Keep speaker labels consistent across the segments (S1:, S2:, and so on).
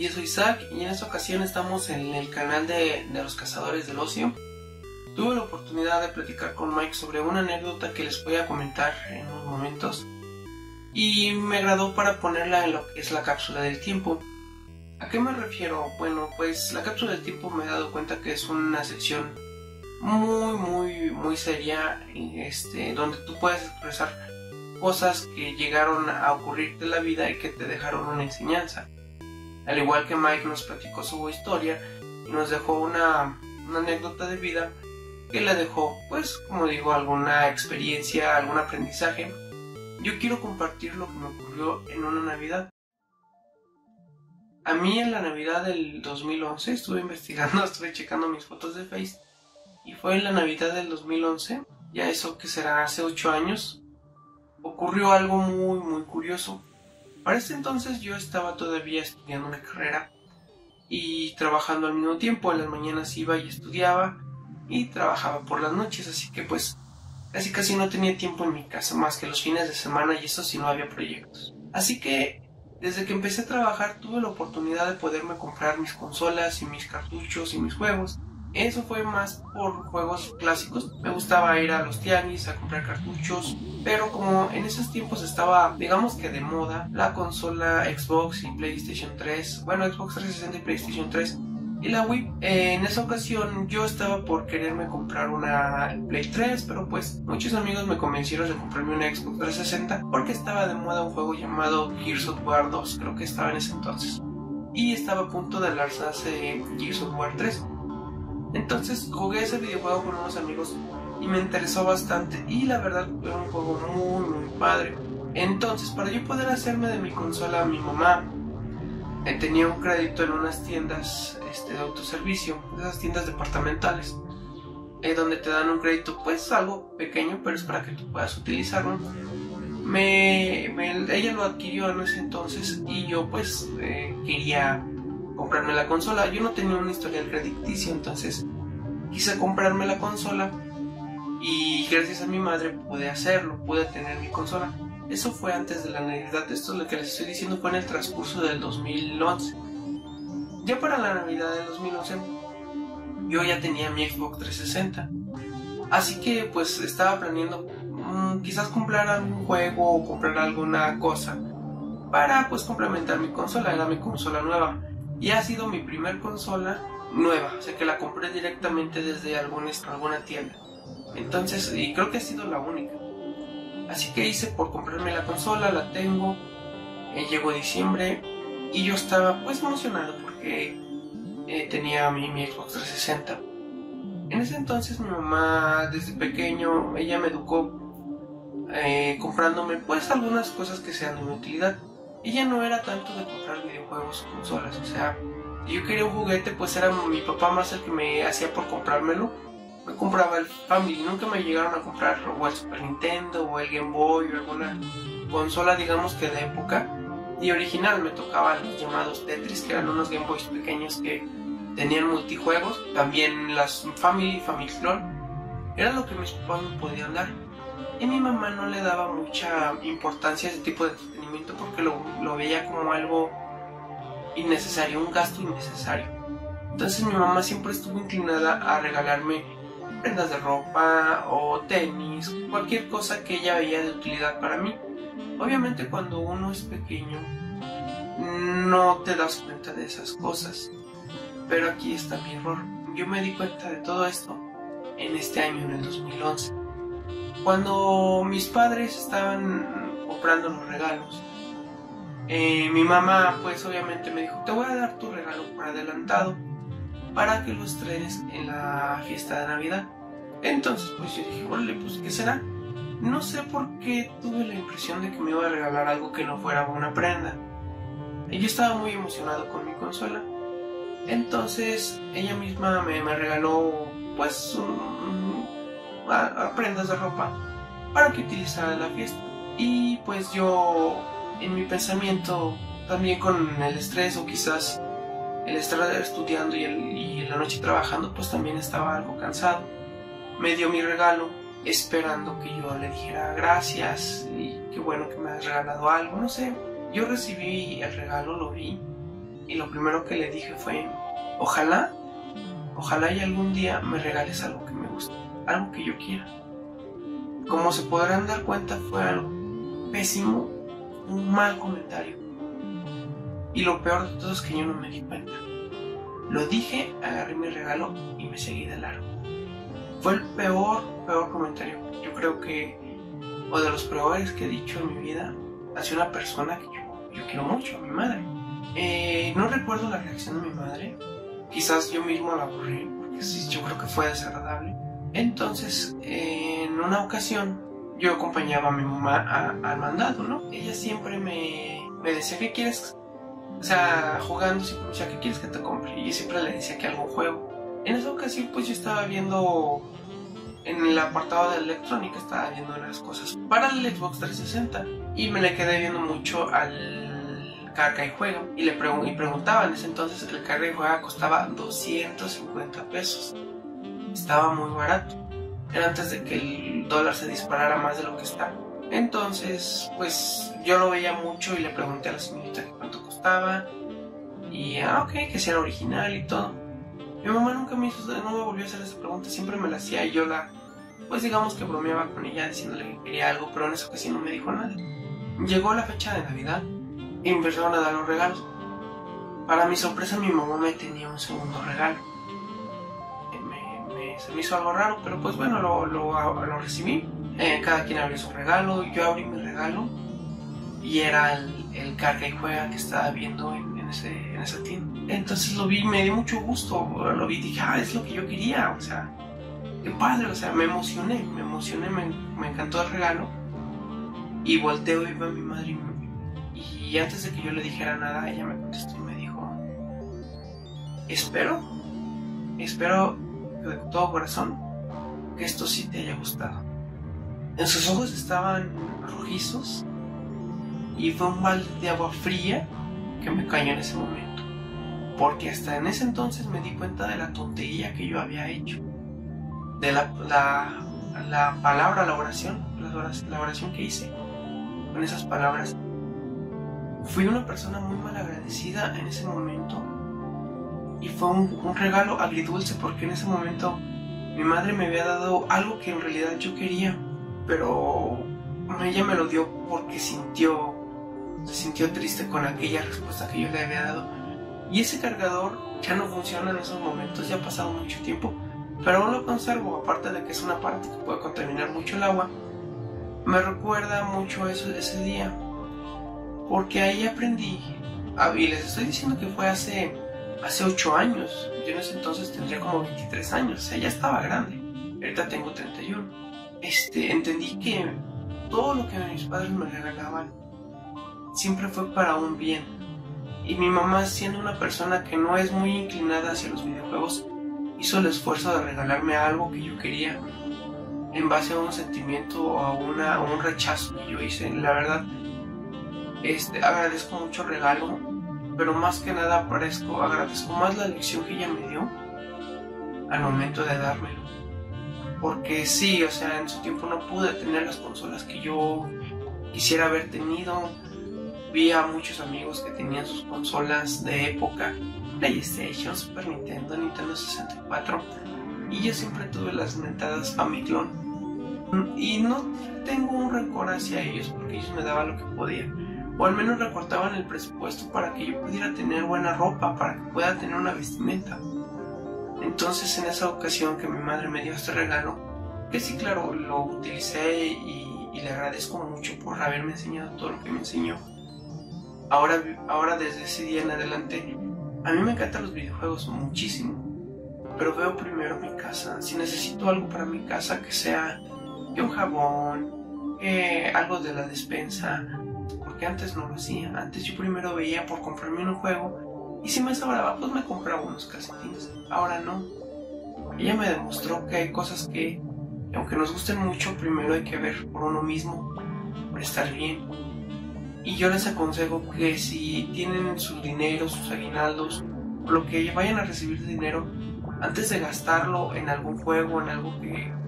S1: Yo soy Isaac y en esta ocasión estamos en el canal de los Cazadores del Ocio. Tuve la oportunidad de platicar con Mike sobre una anécdota que les voy a comentar en unos momentos y me agradó para ponerla en lo que es la cápsula del tiempo. ¿A qué me refiero? Bueno, pues la cápsula del tiempo me he dado cuenta que es una sección muy seria, donde tú puedes expresar cosas que llegaron a ocurrirte en la vida y que te dejaron una enseñanza. Al igual que Mike nos platicó su historia y nos dejó una anécdota de vida que le dejó, pues, como digo, alguna experiencia, algún aprendizaje. Yo quiero compartir lo que me ocurrió en una Navidad. A mí en la Navidad del 2011 estuve investigando, estuve checando mis fotos de Face y fue en la Navidad del 2011, ya eso que será hace 8 años, ocurrió algo muy curioso. Para ese entonces yo estaba todavía estudiando una carrera y trabajando al mismo tiempo. En las mañanas iba y estudiaba y trabajaba por las noches, así que pues casi no tenía tiempo en mi casa más que los fines de semana, y eso si no había proyectos. Así que desde que empecé a trabajar tuve la oportunidad de poderme comprar mis consolas y mis cartuchos y mis juegos. Eso fue más por juegos clásicos. Me gustaba ir a los tianguis a comprar cartuchos, pero como en esos tiempos estaba, digamos que de moda, la consola Xbox y PlayStation 3, bueno, Xbox 360 y PlayStation 3 y la Wii, en esa ocasión yo estaba por quererme comprar una Play 3, pero pues muchos amigos me convencieron de comprarme una Xbox 360 porque estaba de moda un juego llamado Gears of War 2, creo que estaba en ese entonces, y estaba a punto de lanzarse Gears of War 3. Entonces jugué ese videojuego con unos amigos y me interesó bastante, y la verdad era un juego muy padre. Entonces, para yo poder hacerme de mi consola, mi mamá tenía un crédito en unas tiendas de autoservicio, esas tiendas departamentales, donde te dan un crédito pues algo pequeño, pero es para que tú puedas utilizarlo. Ella lo adquirió en ese entonces y yo pues quería comprarme la consola. Yo no tenía un historial crediticio, entonces quise comprarme la consola y gracias a mi madre pude hacerlo, pude tener mi consola. Eso fue antes de la Navidad. Esto es lo que les estoy diciendo, fue en el transcurso del 2011. Ya para la Navidad del 2011 yo ya tenía mi Xbox 360, así que pues estaba planeando quizás comprar algún juego o comprar alguna cosa para pues complementar mi consola. Era mi consola nueva y ha sido mi primer consola nueva, o sea que la compré directamente desde alguna tienda. Entonces, y creo que ha sido la única. Así que hice por comprarme la consola, la tengo, llegó diciembre y yo estaba pues emocionado porque tenía mi Xbox 360. En ese entonces mi mamá desde pequeño, ella me educó comprándome pues algunas cosas que sean de mi utilidad. Ella no era tanto de comprar videojuegos o consolas, o sea, si yo quería un juguete pues era mi papá más el que me hacía por comprármelo. Me compraba el Family, nunca me llegaron a comprar o el Super Nintendo o el Game Boy o alguna consola, digamos que de época y original. Me tocaban los llamados Tetris, que eran unos Game Boys pequeños que tenían multijuegos. También las Family Clone, era lo que mis papás me podían dar, y mi mamá no le daba mucha importancia a ese tipo de entretenimiento porque lo veía como algo innecesario, un gasto innecesario. Entonces mi mamá siempre estuvo inclinada a regalarme prendas de ropa o tenis, cualquier cosa que ella veía de utilidad para mí. Obviamente cuando uno es pequeño no te das cuenta de esas cosas, pero aquí está mi error. Yo me di cuenta de todo esto en este año, en el 2011, cuando mis padres estaban comprando los regalos. Mi mamá pues obviamente me dijo: te voy a dar tu regalo por adelantado para que lo estrenes en la fiesta de Navidad. Entonces pues yo dije: órale, pues ¿qué será? No sé por qué tuve la impresión de que me iba a regalar algo que no fuera una prenda. Y yo estaba muy emocionado con mi consola. Entonces ella misma me regaló pues prendas de ropa para que utilizara en la fiesta. Y pues yo, en mi pensamiento, también con el estrés o quizás el estar estudiando y en la noche trabajando, pues también estaba algo cansado. Me dio mi regalo esperando que yo le dijera gracias y qué bueno que me has regalado algo, no sé. Yo recibí el regalo, lo vi y lo primero que le dije fue, ojalá y algún día me regales algo que me guste, algo que yo quiera. Como se podrán dar cuenta, fue algo pésimo, un mal comentario. Y lo peor de todo es que yo no me di cuenta. Lo dije, agarré mi regalo y me seguí de largo. Fue el peor comentario. Yo creo que, o de los peores que he dicho en mi vida, hacia una persona que yo quiero mucho, a mi madre. No recuerdo la reacción de mi madre. Quizás yo mismo la borré, porque sí, yo creo que fue desagradable. Entonces, en una ocasión, yo acompañaba a mi mamá al mandado, ¿no? Ella siempre me decía, ¿qué quieres? O sea, jugando, siempre me decía, ¿qué quieres que te compre? Y yo siempre le decía que algún juego. En esa ocasión, pues yo estaba viendo, en el apartado de electrónica, estaba viendo unas cosas para el Xbox 360. Y me le quedé viendo mucho al Carga y Juega. Y preguntaba, en ese entonces el Carga y Juega costaba 250 pesos. Estaba muy barato. Era antes de que el dólar se disparara más de lo que está. Entonces, pues yo lo veía mucho y le pregunté a la señorita cuánto costaba. Y, ok, que si era original y todo. Mi mamá nunca no me volvió a hacer esa pregunta, siempre me la hacía y yo pues digamos que bromeaba con ella diciéndole que quería algo, pero en esa ocasión no me dijo nada. Llegó la fecha de Navidad y empezaron a dar los regalos. Para mi sorpresa, mi mamá me tenía un segundo regalo. Se me hizo algo raro, pero pues bueno, lo recibí. Cada quien abrió su regalo, yo abrí mi regalo y era el Carga y Juega que estaba viendo en esa tienda. Entonces lo vi, me dio mucho gusto, lo vi y dije, es lo que yo quería, o sea, qué padre, o sea, me emocioné, me encantó el regalo. Y volteo y veo a mi madre y antes de que yo le dijera nada, ella me contestó y me dijo, espero de todo corazón que esto sí te haya gustado. En sus ojos estaban rojizos y fue un balde de agua fría que me cayó en ese momento, porque hasta en ese entonces me di cuenta de la tontería que yo había hecho, de la palabra, la oración que hice con esas palabras. Fui una persona muy mal agradecida en ese momento y fue un regalo agridulce, porque en ese momento mi madre me había dado algo que en realidad yo quería, pero ella me lo dio porque se sintió triste con aquella respuesta que yo le había dado. Y ese cargador ya no funciona en esos momentos, ya ha pasado mucho tiempo, pero aún lo conservo, aparte de que es un aparato que puede contaminar mucho el agua. Me recuerda mucho ese día, porque ahí aprendí, y les estoy diciendo que fue hace 8 años, yo en ese entonces tendría como 23 años, o sea, ya estaba grande, ahorita tengo 31. Entendí que todo lo que mis padres me regalaban siempre fue para un bien, y mi mamá, siendo una persona que no es muy inclinada hacia los videojuegos, hizo el esfuerzo de regalarme algo que yo quería en base a un sentimiento o a un rechazo que yo hice. La verdad, agradezco mucho el regalo, pero más que nada agradezco más la lección que ella me dio al momento de dármelo. Porque sí, o sea, en su tiempo no pude tener las consolas que yo quisiera haber tenido. Vi a muchos amigos que tenían sus consolas de época, PlayStation, Super Nintendo, Nintendo 64, y yo siempre tuve las mentadas Famiclone. Y no tengo un rencor hacia ellos, porque ellos me daban lo que podían, o al menos recortaban el presupuesto para que yo pudiera tener buena ropa, para que pueda tener una vestimenta. Entonces, en esa ocasión que mi madre me dio este regalo, que sí, claro, lo utilicé y le agradezco mucho por haberme enseñado todo lo que me enseñó. Ahora desde ese día en adelante, a mí me encantan los videojuegos muchísimo, pero veo primero mi casa. Si necesito algo para mi casa, que sea un jabón, algo de la despensa, porque antes no lo hacía. Antes yo primero veía por comprarme un juego, y si me sobraba, pues me compraba unos calcetines. Ahora no. Ella me demostró que hay cosas que, aunque nos gusten mucho, primero hay que ver por uno mismo, por estar bien. Y yo les aconsejo que si tienen sus dineros, sus aguinaldos, o lo que vayan a recibir de dinero, antes de gastarlo en algún juego, en algo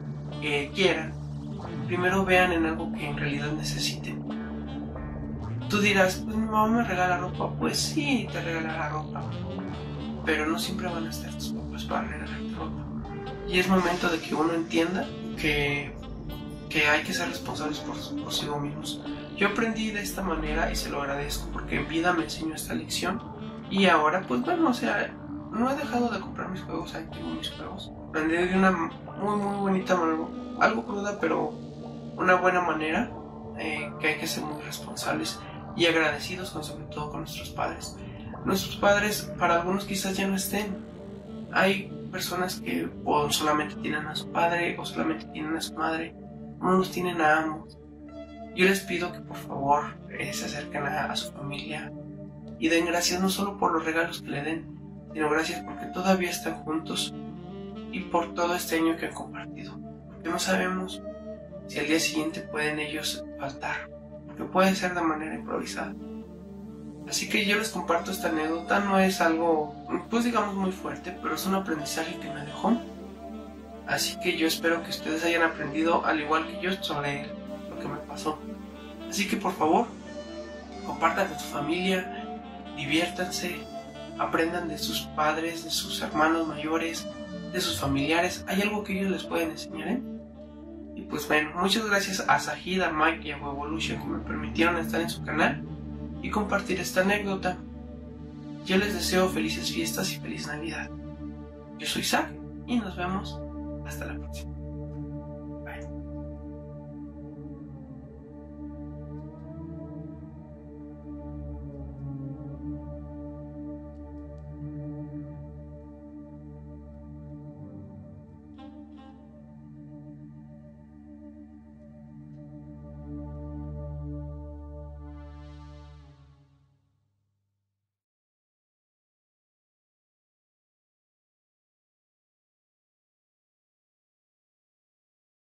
S1: que quieran, primero vean en algo que en realidad necesiten. Tú dirás, pues mi mamá me regala ropa. Pues sí, te regalará ropa, pero no siempre van a estar tus papás para regalarte ropa. Y es momento de que uno entienda que hay que ser responsables por sí mismos. Yo aprendí de esta manera y se lo agradezco, porque en vida me enseñó esta lección. Y ahora, pues bueno, o sea, no he dejado de comprar mis juegos, ahí tengo mis juegos. Aprendí de una muy bonita manera, algo cruda, pero una buena manera, que hay que ser muy responsables y agradecidos, sobre todo con nuestros padres. Nuestros padres, para algunos quizás ya no estén. Hay personas que o solamente tienen a su padre o solamente tienen a su madre, unos tienen a ambos. Yo les pido que por favor se acerquen a su familia y den gracias no solo por los regalos que le den, sino gracias porque todavía están juntos y por todo este año que han compartido. Porque no sabemos si al día siguiente pueden ellos faltar, porque puede ser de manera improvisada. Así que yo les comparto esta anécdota, no es algo, pues digamos, muy fuerte, pero es un aprendizaje que me dejó. Así que yo espero que ustedes hayan aprendido, al igual que yo, sobre lo que me pasó. Así que por favor, compartan con su familia, diviértanse, aprendan de sus padres, de sus hermanos mayores, de sus familiares. Hay algo que ellos les pueden enseñar, ¿eh? Y pues bueno, muchas gracias a Sahid, a Mike y a Huevolution que me permitieron estar en su canal y compartir esta anécdota. Yo les deseo felices fiestas y feliz Navidad. Yo soy Zach y nos vemos hasta la próxima.